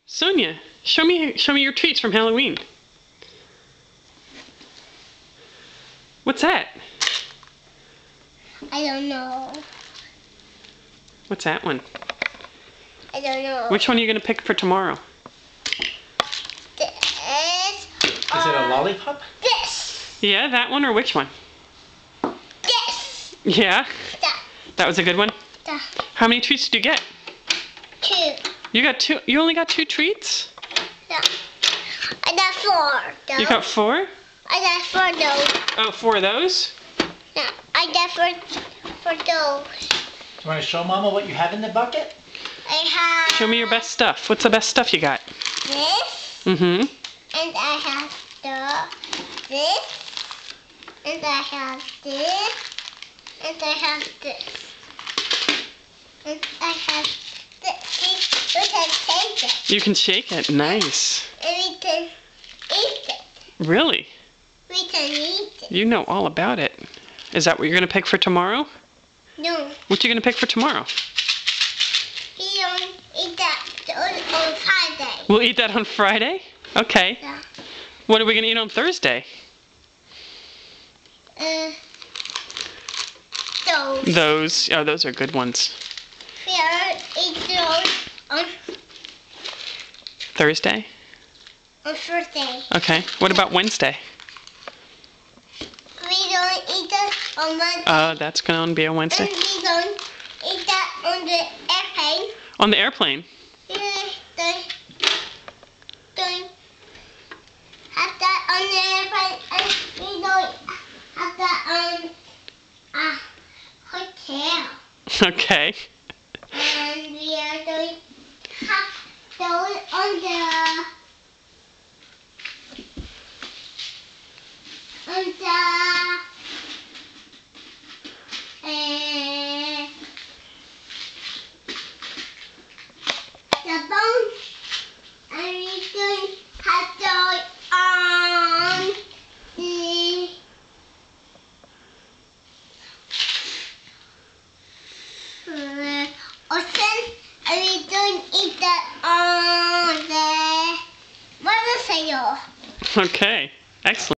Sonia, show me your treats from Halloween. What's that? I don't know. What's that one? I don't know. Which one are you going to pick for tomorrow? This. Is it a lollipop? This. Yeah, that one or which one? This. Yeah? That. That was a good one? That. How many treats did you get? 2. You got 2? You only got 2 treats? Yeah. I got 4. Though. You got 4? I got 4 though. Oh, 4 of those? Yeah. I got 4 those. Do you want to show Mama what you have in the bucket? I have. Show me your best stuff. What's the best stuff you got? This. Mm-hmm. And I have this. And I have this. And I have this. And I have this. See, we can take it. You can shake it. Nice. And we can eat it. Really? We can eat it. You know all about it. Is that what you're going to pick for tomorrow? No, What you going to pick for tomorrow? we don't eat that on Friday. We'll eat that on Friday? Okay. Yeah. What are we going to eat on Thursday? Those. Those are good ones. We are eat those on Thursday? Thursday. Okay. What about Wednesday? We don't eat that on Monday. That's going to be a And Wednesday. we don't eat that on the airplane. On the airplane? We don't have that on the airplane. And we don't have that on a hotel. Okay. And we are doing have those on the bone, and we doing have those on the ocean, and we don't eat that on the motorcycle. Okay. Excellent.